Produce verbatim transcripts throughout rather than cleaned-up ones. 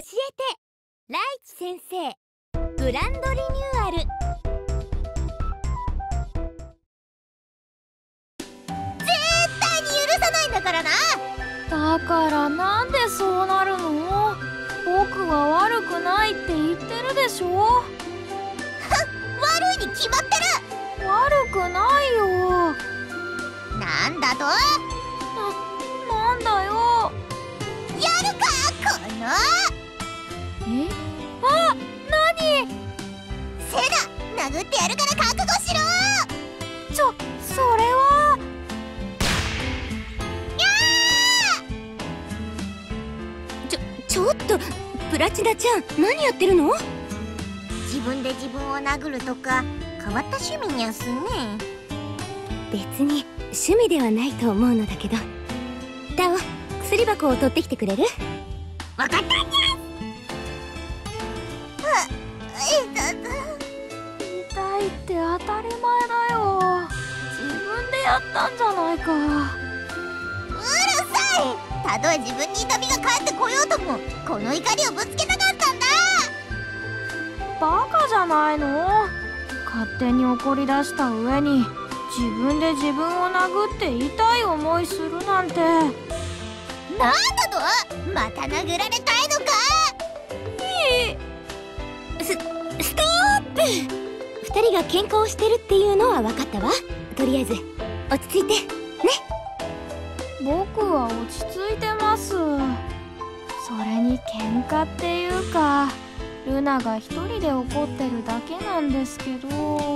えてライチ先生グランドリニューアル。 絶対に許さないんだからな。 だからなんでそうなるの？僕は悪くないって言ってるでしょ。 悪いに決まってる。 悪くないよ。 なんだと？ な、なんだよ。 やるかこの。 え？あ、何？ セナ、殴ってやるから覚悟しろ。 ちょ、それは。 ちょ、ちょっとプラチナちゃん、何やってるの？ 自分で自分を殴るとか変わった趣味にゃすね。 別に趣味ではないと思うのだけど。タオ、薬箱を取ってきてくれる？ わかったんじゃ。あ、えだだ。 痛いって当たり前だよ。自分でやったんじゃないか。 うるさい。たとえ自分に痛みが返ってこようともこの怒りをぶつけなかったんだ。 バカじゃないの？勝手に怒り出した上に自分で自分を殴って痛い思いするなんて。 なんだと？また殴られたいのか？ いい。 ス、ストップ！二人が喧嘩をしてるっていうのは分かったわ。とりあえず落ち着いてね。 僕は落ち着いてます。それに喧嘩っていうかルナが一人で怒ってるだけなんですけど。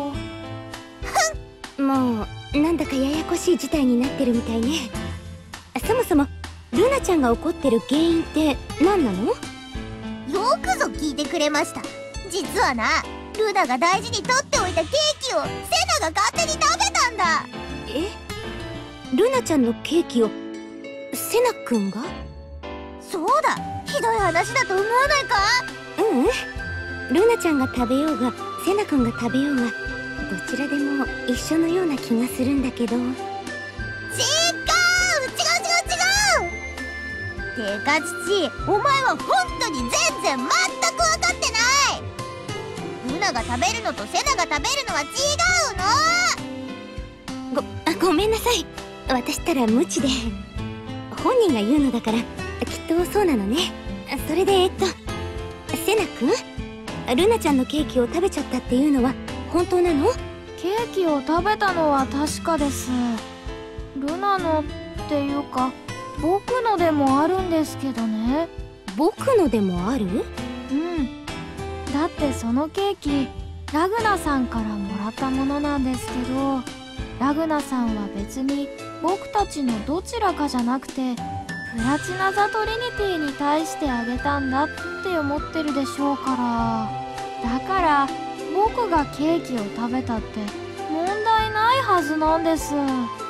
もうなんだかややこしい事態になってるみたいね。そもそもルナちゃんが怒ってる原因って何なの？ よくぞ聞いてくれました。実はな、ルナが大事に取っておいたケーキをセナが勝手に食べたんだ。 え？ルナちゃんのケーキをセナ君が？ そうだ、ひどい話だと思わないか？ ううん、ルナちゃんが食べようがセナ君が食べようがどちらでも一緒のような気がするんだけど。違う違う違う違う。てか父、お前は本当に全然全く分かってない。ルナが食べるのとセナが食べるのは違うの。ご、あ、ごめんなさい。私ったら無知で。本人が言うのだからきっとそうなのね。それでえっとセナ君、ルナちゃんのケーキを食べちゃったっていうのは本当なの？ ケーキを食べたのは確かです。ルナのっていうか僕のでもあるんですけどね。 僕のでもある？ うん。だってそのケーキラグナさんからもらったものなんですけど、ラグナさんは別に僕たちのどちらかじゃなくてプラチナ・ザ・トリニティに対してあげたんだって思ってるでしょうから。だから僕がケーキを食べたって問題ないはずなんです。 でも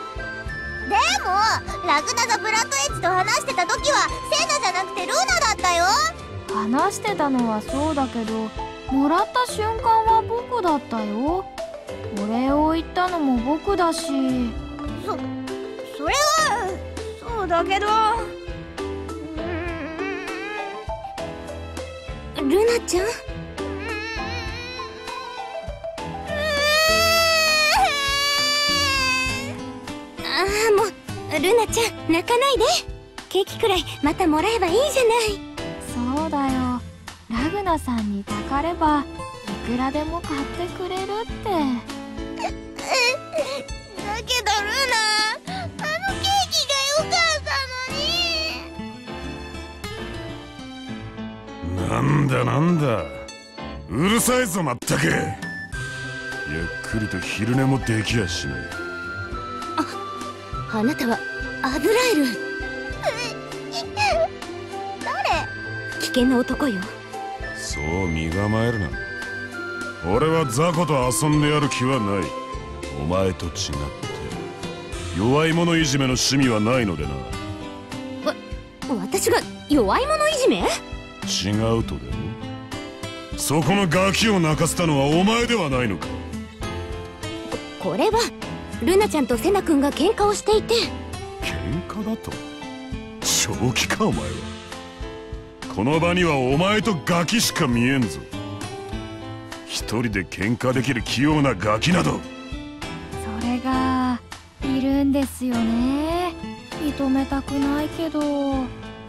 ラグナザ・ブラッドエッジと話してた時はセナじゃなくてルナだったよ。 話してたのはそうだけどもらった瞬間は僕だったよ。お礼を言ったのも僕だし。 そ、それはそうだけど。 ルナちゃん？ああ、もうルナちゃん泣かないで。ケーキくらいまたもらえばいいじゃない。 そうだよ、ラグナさんにたかればいくらでも買ってくれるって。 だけどルナ、あのケーキが良かったのに。 なんだなんだ、うるさいぞまったく。ゆっくりと昼寝もできやしない。 あなたはアズラエル。 誰？ 危険な男よ。 そう身構えるな。俺は雑魚と遊んでやる気はない。お前と違って弱い者いじめの趣味はないのでな。 わ、私が弱い者いじめ？ 違うとでも？そこのガキを泣かせたのはお前ではないのか？ こ、これはルナちゃんとセナ君が喧嘩をしていて。 喧嘩だと？正気かお前は。 この場にはお前とガキしか見えんぞ。一人で喧嘩できる器用なガキなど。 それがいるんですよね。認めたくないけど。 さ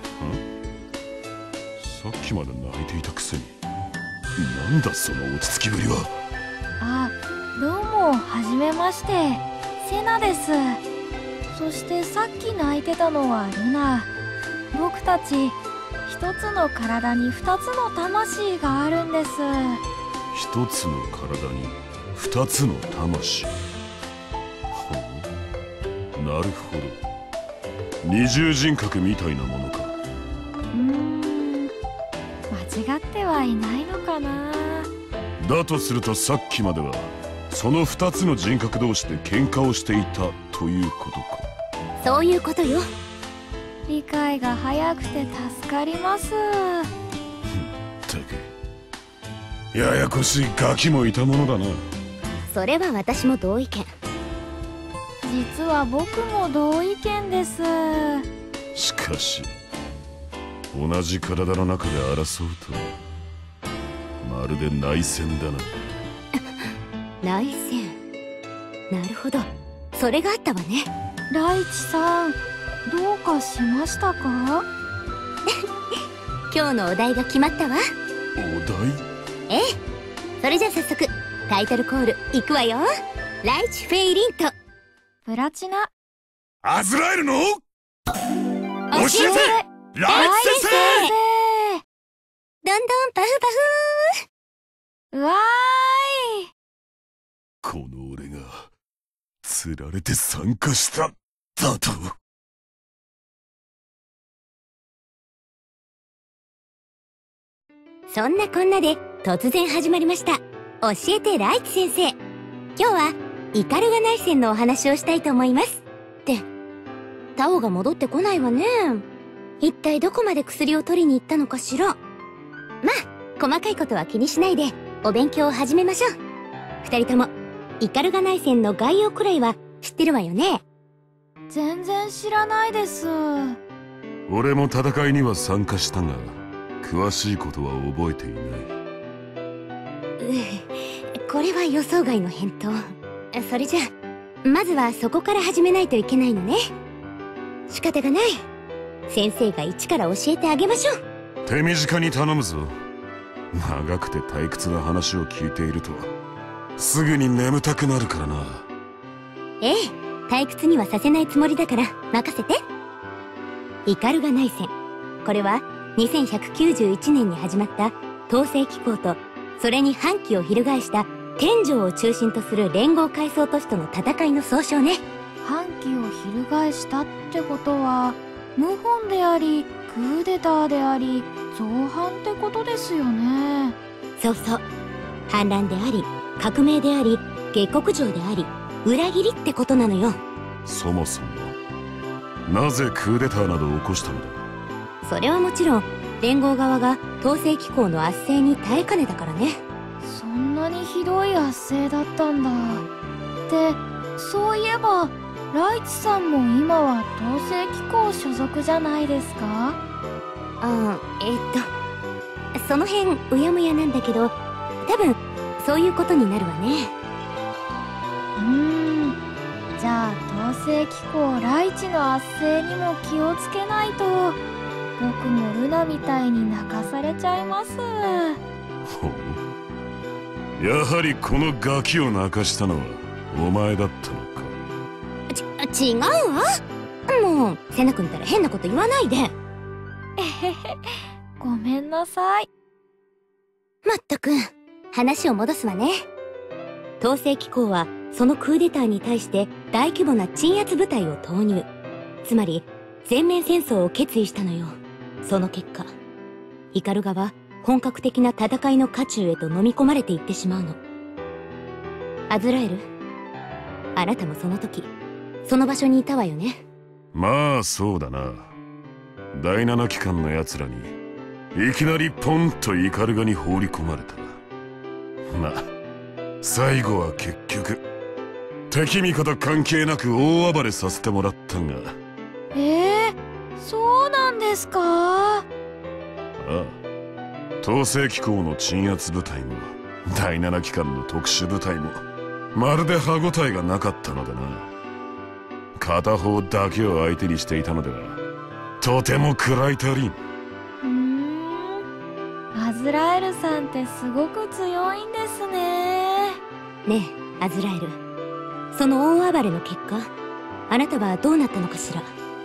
っきまで泣いていたくせに、なんだその落ち着きぶりは。 あ、どうもはじめまして、セナです。そしてさっき泣いてたのはルナ。僕たち一つの体に二つの魂があるんです。 一つの体に二つの魂。ほう、なるほど。二重人格みたいなものか。 うーん、間違ってはいないのかな。 だとするとさっきまではその二つの人格同士で喧嘩をしていたということか。 そういうことよ。 理解が早くて助かります。 ったく、ややこしいガキもいたものだな。 それは私も同意見。 実は僕も同意見です。 しかし同じ体の中で争うとまるで内戦だな。 内戦。なるほど、それがあったわね。 ライチさん、どうかしましたか？ 今日のお題が決まったわ。 お題？ ええ。それじゃあ早速タイトルコールいくわよ。ライチ・フェイリント。 プラチナ。 アズラエルの教えて教えてライチ先生。 どんどんパフパフ。 うわーい。 この俺が釣られて参加しただと。 そんなこんなで突然始まりました。教えてライチ先生。今日はイカルガ内戦のお話をしたいと思います。って、タオが戻ってこないわね。一体どこまで薬を取りに行ったのかしら。まあ、細かいことは気にしないでお勉強を始めましょう。二人ともイカルガ内戦の概要くらいは知ってるわよね。 全然知らないです。 俺も戦いには参加したが詳しいことは覚えていない。 うこれは予想外の返答。それじゃあまずはそこから始めないといけないのね。仕方がない。先生が一から教えてあげましょう。 手短に頼むぞ。長くて退屈な話を聞いているとすぐに眠たくなるからな。 ええ、退屈にはさせないつもりだから任せて。イカルガ内戦。これはにせんひゃくきゅうじゅういちねんに始まった統制機構とそれに反旗を翻した天上を中心とする連合階層都市との戦いの総称ね。 反旗を翻したってことは謀反でありクーデターであり造反ってことですよね。 そうそう。反乱であり革命であり下克上であり裏切りってことなのよ。 そもそもなぜクーデターなどを起こしたのだ。 それはもちろん連合側が統制機構の圧政に耐えかねたからね。 そんなにひどい圧政だったんだ。ってそういえばライチさんも今は統制機構所属じゃないですか？ ああ、えー、っとその辺うやむやなんだけど多分そういうことになるわね。 うーん、じゃあ統制機構ライチの圧政にも気をつけないと僕もルナみたいに泣かされちゃいます。 ほう、やはりこのガキを泣かしたのはお前だったのか。 ち、違うわ。もうセナ君ったら変なこと言わないで。 えへへ、ごめんなさい。 まったく、話を戻すわね。統制機構はそのクーデターに対して大規模な鎮圧部隊を投入。つまり全面戦争を決意したのよ。その結果イカルガは本格的な戦いの渦中へと飲み込まれていってしまうの。アズラエル、あなたもその時その場所にいたわよね。 まあそうだな。第七機関の奴らにいきなりポンとイカルガに放り込まれた。まあ最後は結局敵味方関係なく大暴れさせてもらったが。 えー、そうなんですか？ ああ、統制機構の鎮圧部隊も第七機関の特殊部隊もまるで歯応えがなかったのだな。片方だけを相手にしていたのではとても食らい足りん。 ふーん、アズラエルさんってすごく強いんですね。 ねえアズラエル、その大暴れの結果、あなたはどうなったのかしら。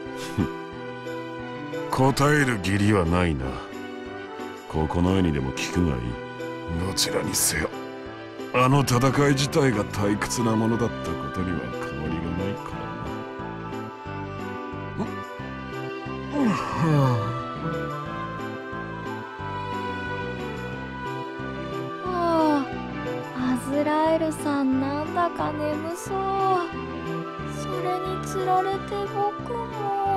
答える義理はないな。ここの絵にでも聞くがいい。どちらにせよあの戦い自体が退屈なものだったことには変わりがないからな。 はあ、アズラエルさんなんだか眠そう。それにつられて僕も。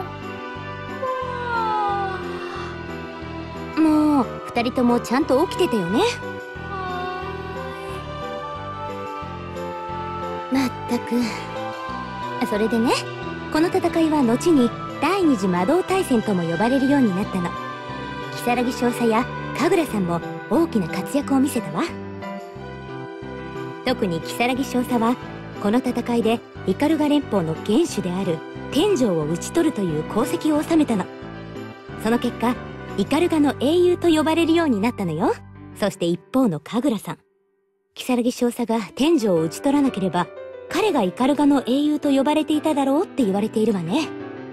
はあ、 もう二人ともちゃんと起きてたよね。 はまったく。それでね、この戦いは後に第二次魔導大戦とも呼ばれるようになったの。如月少佐や神楽さんも大きな活躍を見せたわ。特に如月少佐はこの戦いでイカルガ連邦の元首である天上を討ち取るという功績を収めたの。その結果イカルガの英雄と呼ばれるようになったのよ。そして一方の神楽さん、如月少佐が天上を討ち取らなければ彼がイカルガの英雄と呼ばれていただろうって言われているわね。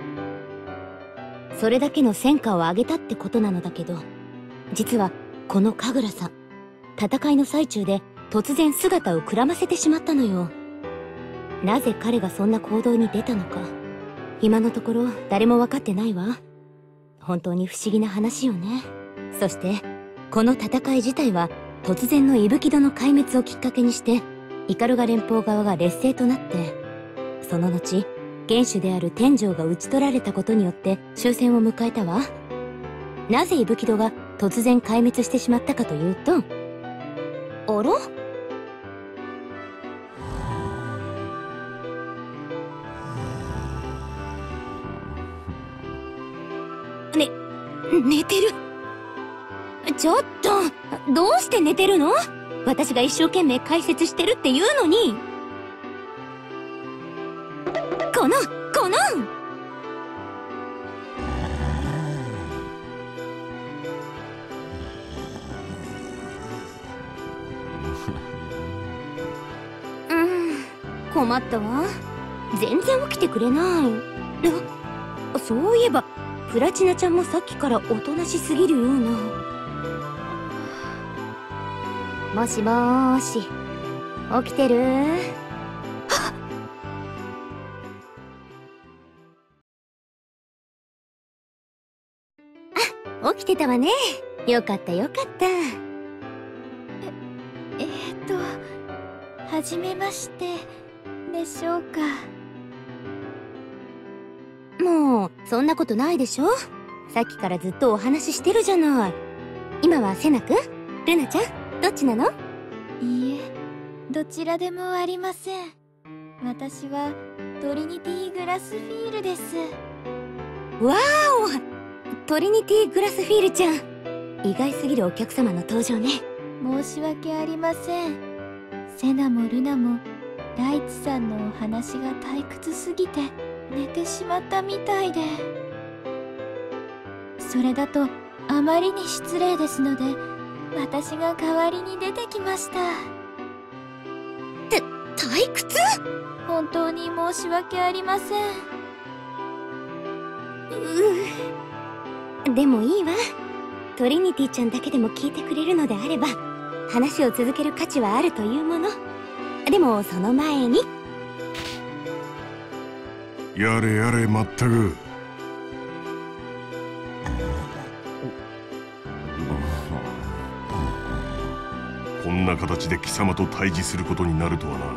それだけの戦果を上げたってことなのだけど、実はこの神楽さん、戦いの最中で突然姿をくらませてしまったのよ。なぜ彼がそんな行動に出たのか、今のところ誰も分かってないわ。本当に不思議な話よね。そしてこの戦い自体は突然の伊吹戸の壊滅をきっかけにしてイカルガ連邦側が劣勢となって、その後元首である天上が討ち取られたことによって終戦を迎えたわ。なぜ伊吹戸が突然壊滅してしまったかというと、あら？ね、寝てる。ちょっと、どうして寝てるの？私が一生懸命解説してるって言うのに。この、このうん、困ったわ。全然起きてくれない。あ、そういえばプラチナちゃんもさっきからおとなしすぎるような。もしもーし、起きてる？あ、起きてたわね。よかったよかった。 え、えーと、はじめましてでしょうか。 もうそんなことないでしょ。さっきからずっとお話ししてるじゃない。今はセナくん、ルナちゃん、どっちなの？ いいえ、どちらでもありません。私はトリニティグラスフィールです。 わーお、トリニティグラスフィールちゃん、意外すぎるお客様の登場ね。 申し訳ありません。セナもルナもライツさんのお話が退屈すぎて寝てしまったみたいで、それだとあまりに失礼ですので、私が代わりに出てきました。 て、退屈？ 本当に申し訳ありません。 うー、でもいいわ。トリニティちゃんだけでも聞いてくれるのであれば話を続ける価値はあるというもの。でもその前に、 やれやれまったく。こんな形で貴様と対峙することになるとはな。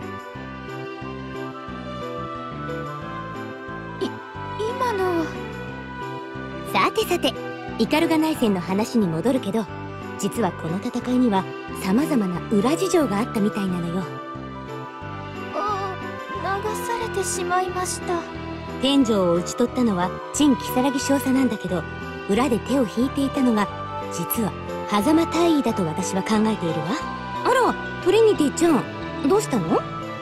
い、今のは。 さてさて、イカルガ内戦の話に戻るけど、実はこの戦いには様々な裏事情があったみたいなのよ。 ああ、流されてしまいました。 天上を討ち取ったのは陳如月少佐なんだけど、裏で手を引いていたのが実は狭間大尉だと私は考えているわ。あら、トリニティちゃん、どうしたの？な、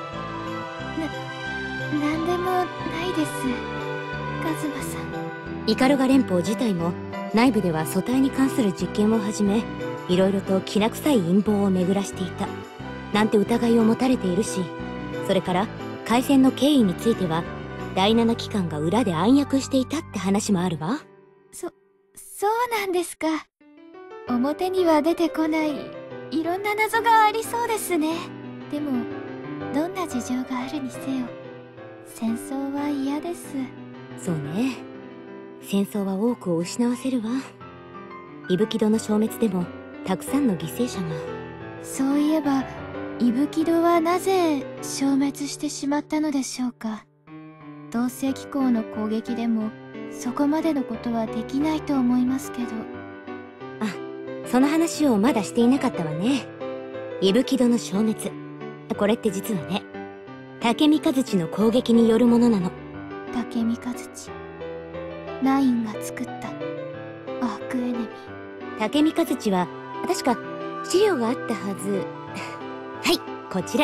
なんでもないです、カズマさん。 イカルガ連邦自体も内部では組対に関する実験を始め、いろいろときな臭い陰謀を巡らしていたなんて疑いを持たれているし、それから開戦の経緯については第七機関が裏で暗躍していたって話もあるわ。 そ、そうなんですか。表には出てこないいろんな謎がありそうですね。でもどんな事情があるにせよ戦争は嫌です。 そうね、戦争は多くを失わせるわ。伊吹戸の消滅でもたくさんの犠牲者が。 そういえば伊吹戸はなぜ消滅してしまったのでしょうか。同性機構の攻撃でもそこまでのことはできないと思いますけど。 あ、その話をまだしていなかったわね。伊吹戸の消滅、これって実はね、竹三日月の攻撃によるものなの。 竹三日月、ナインが作ったアークエネミー。 竹三日月は確か資料があったはず。はい、こちら。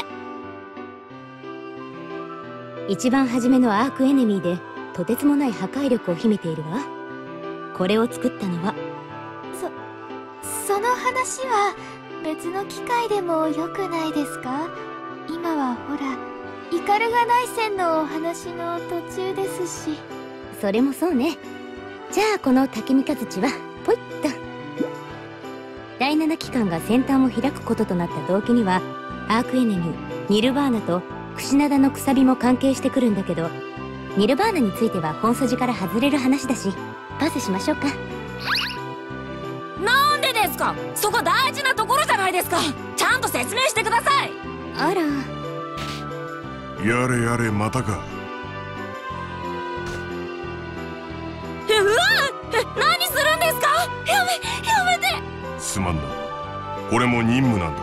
一番初めのアークエネミーでとてつもない破壊力を秘めているわ。これを作ったのはそその話は別の機会でもよくないですか？今はほらイカルガ内戦のお話の途中ですし。 それもそうね。じゃあこの竹三日月はポイッと。第七機関が先端を開くこととなった動機にはアークエネミー、ニルバーナとクシナダのくさびも関係してくるんだけど、ニルバーナについては本筋から外れる話だしパスしましょうか。 なんでですか？そこ大事なところじゃないですか。ちゃんと説明してください。 あら、 やれやれまたか。 え、うわえ、何するんですか？やめやめて。 すまんな、これも任務なんだ。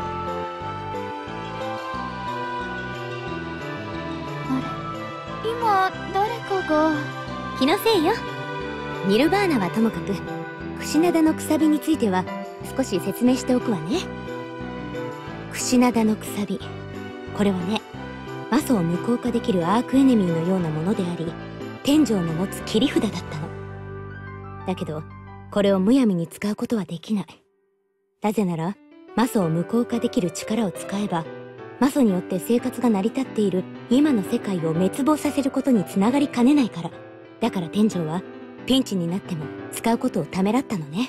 あれ、今誰かが。 気のせいよ。ニルバーナはともかくクシナダのくさびについては少し説明しておくわね。クシナダのくさび、これはね、魔素を無効化できるアークエネミーのようなものであり、天井の持つ切り札だったの。だけどこれをむやみに使うことはできない。なぜなら魔素を無効化できる力を使えば魔素によって生活が成り立っている今の世界を滅亡させることにつながりかねないから。だから天井はピンチになっても使うことをためらったのね。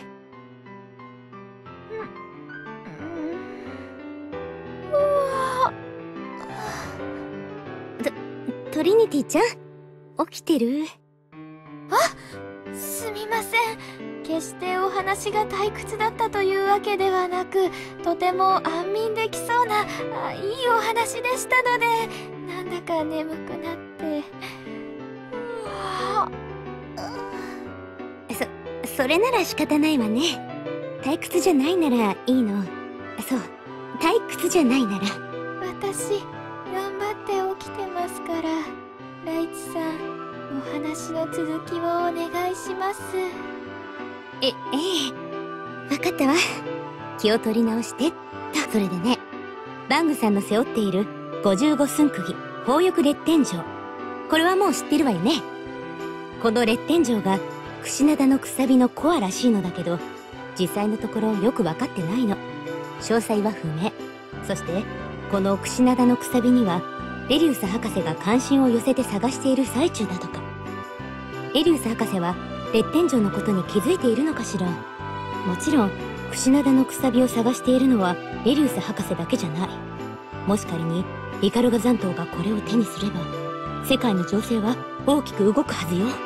トリニティちゃん、起きてる？ あ、すみません。決してお話が退屈だったというわけではなく、とても安眠できそうなあいいお話でしたので、なんだか眠くなって。うわそ、それなら仕方ないわね。退屈じゃないならいいの。そう、退屈じゃないなら。 私、頑張って起きてますから、ライチさん、お話の続きをお願いします。 え、ええ、わかったわ。気を取り直してっと。それでね、バングさんの背負っているごじゅうご寸釘宝翼烈天城、これはもう知ってるわよね。この烈天城がクシナダのくさびのコアらしいのだけど、実際のところよく分かってないの。詳細は不明。そしてこのクシナダのくさびにはレリウス博士が関心を寄せて探している最中だとか。レリウス博士は烈天城のことに気づいているのかしら。もちろんクシナダのくさびを探しているのはレリウス博士だけじゃない。もし仮にイカルガ残党がこれを手にすれば世界の情勢は大きく動くはずよ。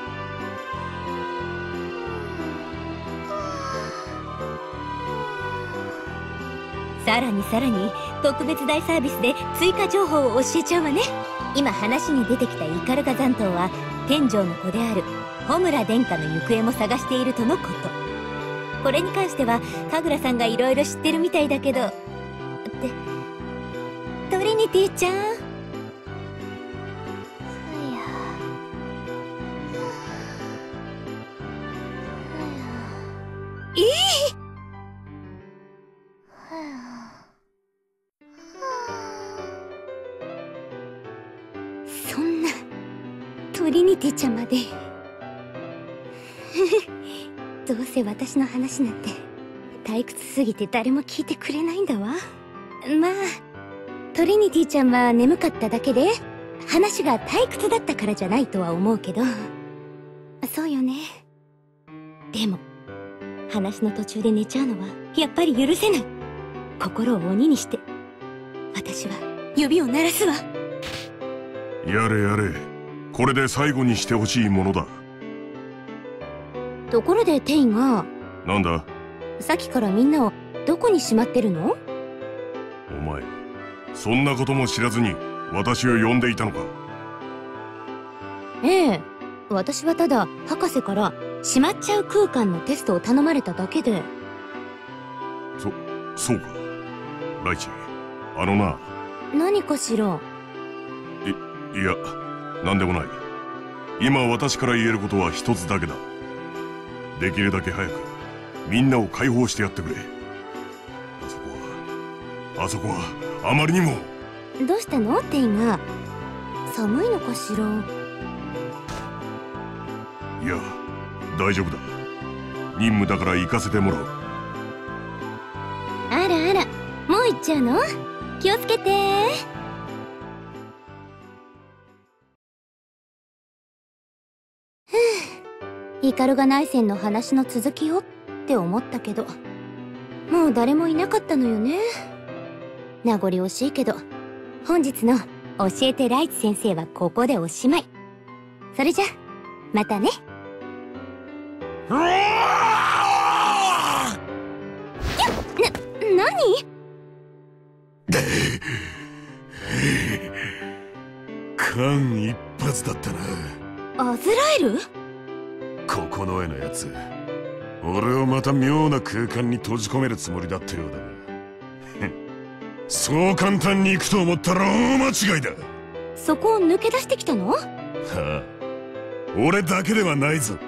さらにさらに特別大サービスで追加情報を教えちゃうわね。今話に出てきたイカルガ残党は天上の子であるホムラ殿下の行方も探しているとのこと。これに関しては神楽さんがいろいろ知ってるみたいだけど。ってトリニティちゃん。いいトリニティちゃんまでどうせ私の話なんて退屈すぎて誰も聞いてくれないんだわ。まあトリニティちゃんは眠かっただけで話が退屈だったからじゃないとは思うけど。そうよね。でも話の途中で寝ちゃうのはやっぱり許せない。心を鬼にして私は指を鳴らすわ。 やれやれ、これで最後にしてほしいものだ。 ところでテイがなんだ。 さっきからみんなをどこにしまってるの？ お前そんなことも知らずに私を呼んでいたのか？ ええ、私はただ博士からしまっちゃう空間のテストを頼まれただけで。 そそうか。ライチ、あのな。 何かしら？ いいや、なんでもない。今私から言えることは一つだけだ。できるだけ早くみんなを解放してやってくれ。あそこはあそこはあまりにも。 どうしたのテイが？寒いのかしら？ いや大丈夫だ。任務だから行かせてもらう。 あらあら、もう行っちゃうの？気をつけて。ふぅ、イカルガ内戦の話の続きをって思ったけど、もう誰もいなかったのよね。名残惜しいけど本日の教えてライチ先生はここでおしまい。それじゃまたね。 うわな、何？ 間一髪だったな。 アズラエル？ ここの絵のやつ、俺をまた妙な空間に閉じ込めるつもりだったようだがそう簡単に行くと思ったら大間違いだ。 そこを抜け出してきたの？はあ、俺だけではないぞ。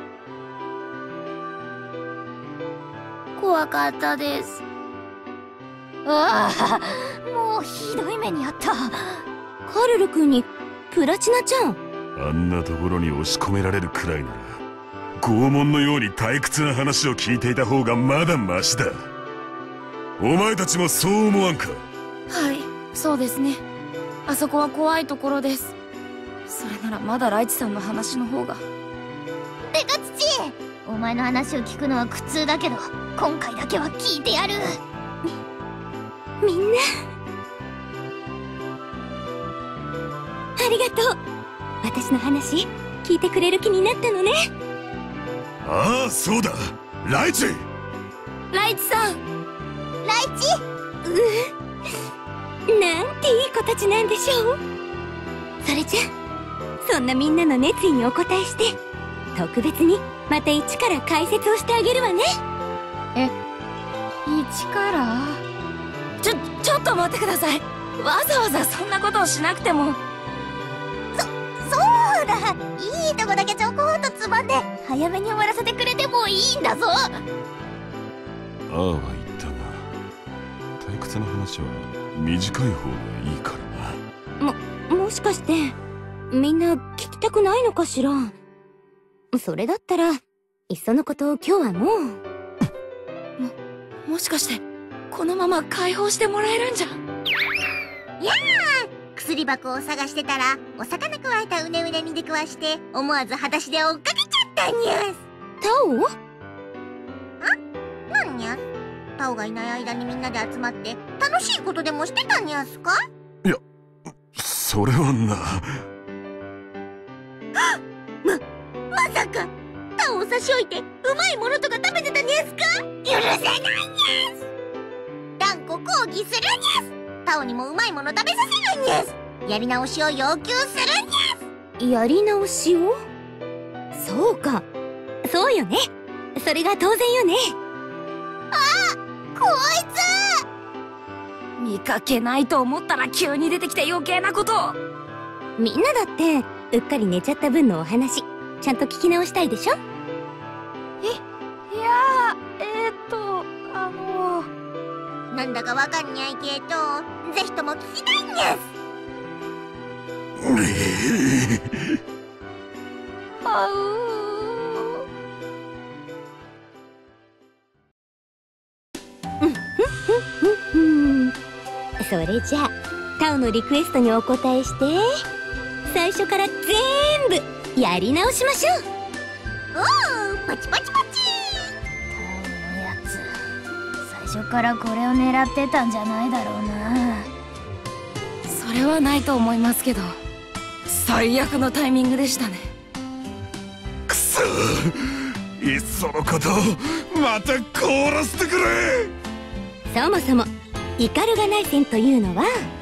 怖かったです。ああ、もうひどい目にあった。 カルル君にプラチナちゃん。 あんなところに押し込められるくらいなら拷問のように退屈な話を聞いていた方がまだマシだ。お前たちもそう思わんか？ はい、そうですね。あそこは怖いところです。それならまだライチさんの話の方が。 てか父、お前の話を聞くのは苦痛だけど今回だけは聞いてやる。 みんなありがとう。私の話聞いてくれる気になったのね。 ああ、そうだ、ライチ。 ライチさん。 ライチ、 うなんていい子たちなんでしょう。それじゃそんなみんなの熱意にお応えして特別にまた一から解説をしてあげるわね。 え、一から？ ちょ、ちょっと待ってください。わざわざそんなことをしなくても。 そうだ、いいとこだけちょこっとつまんで早めに終わらせてくれてもいいんだぞ。 ああは言ったが退屈な話は短い方がいいからな。 も、もしかしてみんな聞きたくないのかしら。それだったらいっそのこと今日はもう。 もしかしてこのまま解放してもらえるんじゃ。 やあ、薬箱を探してたらお魚くわえたうねうねに出くわして思わず裸足で追っかけちゃったにゃす。 タオ？ なんにゃす。タオがいない間にみんなで集まって楽しいことでもしてたにゃすか？ いや、それはな。 ま、まさかタオを差し置いてうまいものとか食べてたにゃすか？許せないにゃす。断固抗議するにゃす。タオにもうまいもの食べさせるにゃす。やり直しを要求するにゃす。 やり直しを？そうか、そうよね。それが当然よね。 あ、こいつ見かけないと思ったら急に出てきて余計なことを。 みんなだってうっかり寝ちゃった分のお話ちゃんと聞き直したいでしょ。 いやー、えー、っとあのなんだかわかんにゃいけどぜひとも聞きたいにゃす。 あうーそれじゃあタオのリクエストにお答えして最初から全部やり直しましょう。 おー、パチパチパチ。 タオのやつ最初からこれを狙ってたんじゃないだろうな。 それはないと思いますけど、最悪のタイミングでしたね。 くそいっそのことまた凍らせてくれ。 そもそもイカルガ内戦というのは